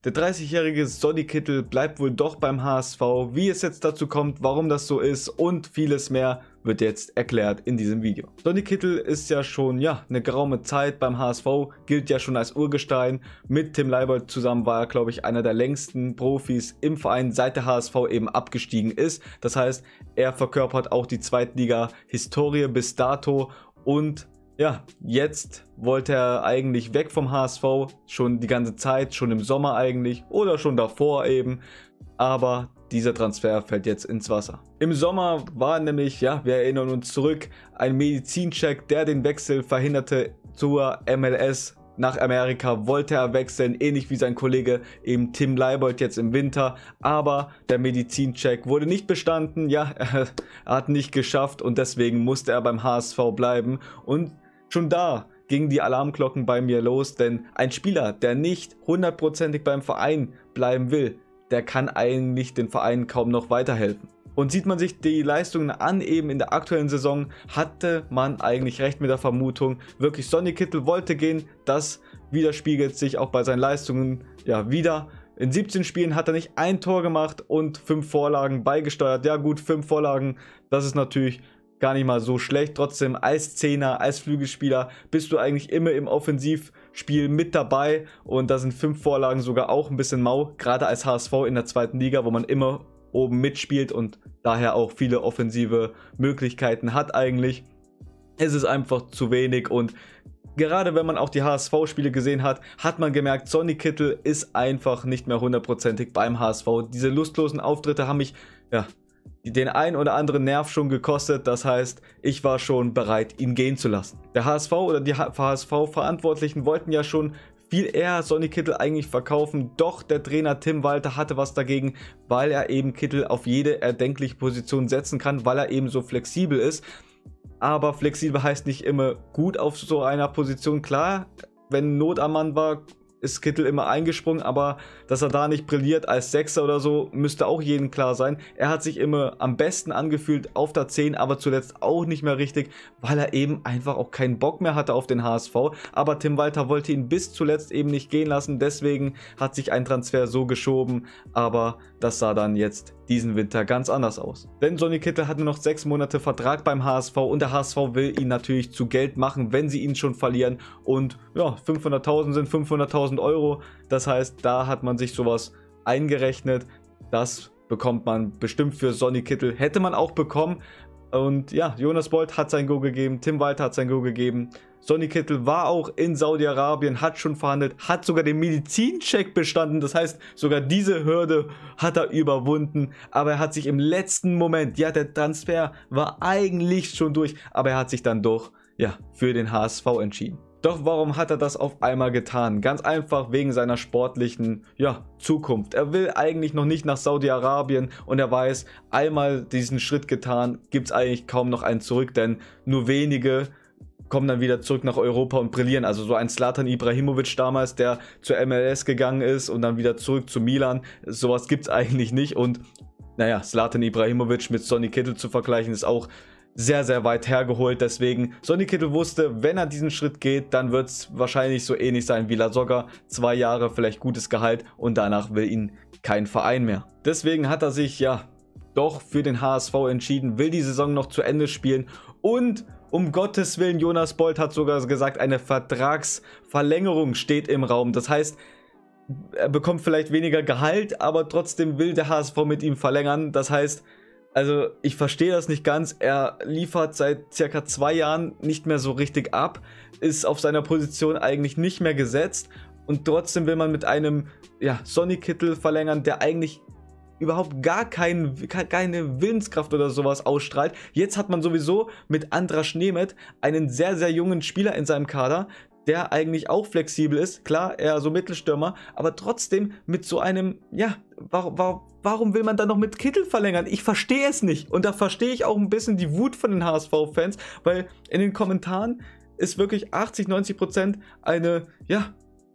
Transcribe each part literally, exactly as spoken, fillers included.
Der dreißigjährige Sonny Kittel bleibt wohl doch beim H S V. Wie es jetzt dazu kommt, warum das so ist und vieles mehr wird jetzt erklärt in diesem Video. Sonny Kittel ist ja schon ja eine geraume Zeit beim H S V, gilt ja schon als Urgestein. Mit Tim Leibold zusammen war er, glaube ich, einer der längsten Profis im Verein, seit der H S V eben abgestiegen ist. Das heißt, er verkörpert auch die Zweitliga-Historie bis dato und ja, jetzt wollte er eigentlich weg vom H S V, schon die ganze Zeit, schon im Sommer eigentlich oder schon davor eben, aber dieser Transfer fällt jetzt ins Wasser. Im Sommer war nämlich, ja, wir erinnern uns zurück, ein Medizincheck, der den Wechsel verhinderte zur M L S. Nach Amerika wollte er wechseln, ähnlich wie sein Kollege eben Tim Leibold jetzt im Winter, aber der Medizincheck wurde nicht bestanden, ja, er hat nicht geschafft und deswegen musste er beim H S V bleiben und schon da gingen die Alarmglocken bei mir los, denn ein Spieler, der nicht hundertprozentig beim Verein bleiben will, der kann eigentlich den Verein kaum noch weiterhelfen. Und sieht man sich die Leistungen an, eben in der aktuellen Saison, hatte man eigentlich recht mit der Vermutung, wirklich Sonny Kittel wollte gehen, das widerspiegelt sich auch bei seinen Leistungen ja wieder. In siebzehn Spielen hat er nicht ein Tor gemacht und fünf Vorlagen beigesteuert. Ja gut, fünf Vorlagen, das ist natürlich gar nicht mal so schlecht. Trotzdem als Zehner, als Flügelspieler bist du eigentlich immer im Offensivspiel mit dabei und da sind fünf Vorlagen sogar auch ein bisschen mau, gerade als H S V in der zweiten Liga, wo man immer oben mitspielt und daher auch viele offensive Möglichkeiten hat eigentlich. Es ist einfach zu wenig und gerade wenn man auch die H S V-Spiele gesehen hat, hat man gemerkt, Sonny Kittel ist einfach nicht mehr hundertprozentig beim H S V. Diese lustlosen Auftritte haben mich, ja, den ein oder anderen Nerv schon gekostet, das heißt, ich war schon bereit, ihn gehen zu lassen. Der H S V oder die H S V-Verantwortlichen wollten ja schon viel eher Sonny Kittel eigentlich verkaufen, doch der Trainer Tim Walter hatte was dagegen, weil er eben Kittel auf jede erdenkliche Position setzen kann, weil er eben so flexibel ist. Aber flexibel heißt nicht immer gut auf so einer Position. Klar, wenn Not am Mann war, ist Kittel immer eingesprungen, aber dass er da nicht brilliert als Sechser oder so, müsste auch jedem klar sein. Er hat sich immer am besten angefühlt auf der zehn, aber zuletzt auch nicht mehr richtig, weil er eben einfach auch keinen Bock mehr hatte auf den H S V. Aber Tim Walter wollte ihn bis zuletzt eben nicht gehen lassen, deswegen hat sich ein Transfer so geschoben, aber das sah dann jetzt diesen Winter ganz anders aus. Denn Sonny Kittel hatte noch sechs Monate Vertrag beim H S V und der H S V will ihn natürlich zu Geld machen, wenn sie ihn schon verlieren und ja, fünfhunderttausend sind fünfhunderttausend Euro, das heißt, da hat man sich sowas eingerechnet, das bekommt man bestimmt für Sonny Kittel, hätte man auch bekommen und ja, Jonas Bold hat sein Go gegeben, Tim Walter hat sein Go gegeben, Sonny Kittel war auch in Saudi-Arabien, hat schon verhandelt, hat sogar den Medizincheck bestanden, das heißt, sogar diese Hürde hat er überwunden, aber er hat sich im letzten Moment, ja, der Transfer war eigentlich schon durch, aber er hat sich dann doch, ja, für den H S V entschieden. Doch warum hat er das auf einmal getan? Ganz einfach wegen seiner sportlichen ja, Zukunft. Er will eigentlich noch nicht nach Saudi-Arabien und er weiß, einmal diesen Schritt getan, gibt es eigentlich kaum noch einen zurück, denn nur wenige kommen dann wieder zurück nach Europa und brillieren. Also so ein Zlatan Ibrahimovic damals, der zur M L S gegangen ist und dann wieder zurück zu Milan. Sowas gibt es eigentlich nicht und naja, Zlatan Ibrahimovic mit Sonny Kittel zu vergleichen ist auch sehr, sehr weit hergeholt, deswegen Sonny Kittel wusste, wenn er diesen Schritt geht, dann wird es wahrscheinlich so ähnlich sein wie Lasogga, zwei Jahre vielleicht gutes Gehalt und danach will ihn kein Verein mehr. Deswegen hat er sich ja doch für den H S V entschieden, will die Saison noch zu Ende spielen und um Gottes Willen, Jonas Bold hat sogar gesagt, eine Vertragsverlängerung steht im Raum, das heißt, er bekommt vielleicht weniger Gehalt, aber trotzdem will der H S V mit ihm verlängern, das heißt, also ich verstehe das nicht ganz, er liefert seit circa zwei Jahren nicht mehr so richtig ab, ist auf seiner Position eigentlich nicht mehr gesetzt und trotzdem will man mit einem ja, Sonny Kittel verlängern, der eigentlich überhaupt gar kein, keine Willenskraft oder sowas ausstrahlt. Jetzt hat man sowieso mit Andras Nemeth einen sehr, sehr jungen Spieler in seinem Kader, der eigentlich auch flexibel ist, klar, eher so Mittelstürmer, aber trotzdem mit so einem, ja, warum, warum, warum will man dann noch mit Kittel verlängern? Ich verstehe es nicht und da verstehe ich auch ein bisschen die Wut von den H S V-Fans, weil in den Kommentaren ist wirklich achtzig, neunzig Prozent eine, ja,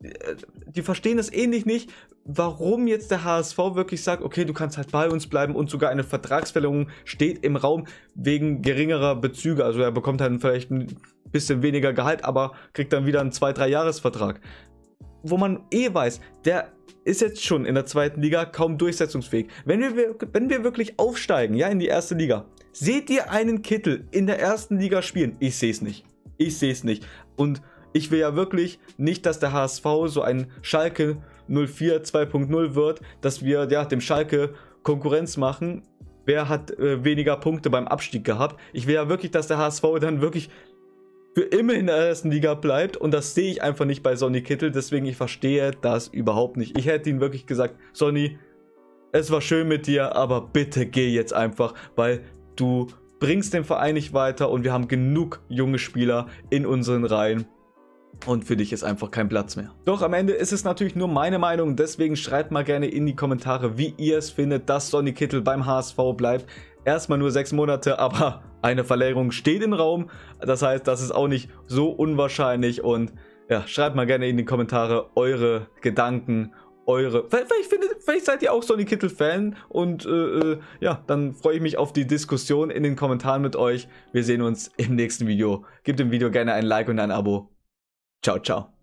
die verstehen es ähnlich nicht, warum jetzt der H S V wirklich sagt, okay, du kannst halt bei uns bleiben und sogar eine Vertragsverlängerung steht im Raum wegen geringerer Bezüge, also er bekommt dann vielleicht ein bisschen weniger Gehalt, aber kriegt dann wieder einen zwei bis drei Jahres Vertrag. wo man eh weiß, der ist jetzt schon in der zweiten Liga kaum durchsetzungsfähig. Wenn wir, wenn wir wirklich aufsteigen, ja, in die erste Liga, seht ihr einen Kittel in der ersten Liga spielen? Ich sehe es nicht. Ich sehe es nicht. Und ich will ja wirklich nicht, dass der H S V so ein Schalke null vier zwei punkt null wird, dass wir ja dem Schalke Konkurrenz machen. Wer hat äh, weniger Punkte beim Abstieg gehabt? Ich will ja wirklich, dass der H S V dann wirklich für immer in der ersten Liga bleibt, und das sehe ich einfach nicht bei Sonny Kittel, deswegen ich verstehe das überhaupt nicht. Ich hätte ihm wirklich gesagt, Sonny, es war schön mit dir, aber bitte geh jetzt einfach, weil du bringst den Verein nicht weiter und wir haben genug junge Spieler in unseren Reihen. Und für dich ist einfach kein Platz mehr. Doch am Ende ist es natürlich nur meine Meinung, deswegen schreibt mal gerne in die Kommentare, wie ihr es findet, dass Sonny Kittel beim H S V bleibt. Erstmal nur sechs Monate, aber eine Verlängerung steht im Raum. Das heißt, das ist auch nicht so unwahrscheinlich. Und ja, schreibt mal gerne in die Kommentare eure Gedanken, eure... Vielleicht, findet, vielleicht seid ihr auch Sonny Kittel-Fan. Und äh, ja, dann freue ich mich auf die Diskussion in den Kommentaren mit euch. Wir sehen uns im nächsten Video. Gebt dem Video gerne ein Like und ein Abo. Ciao, ciao.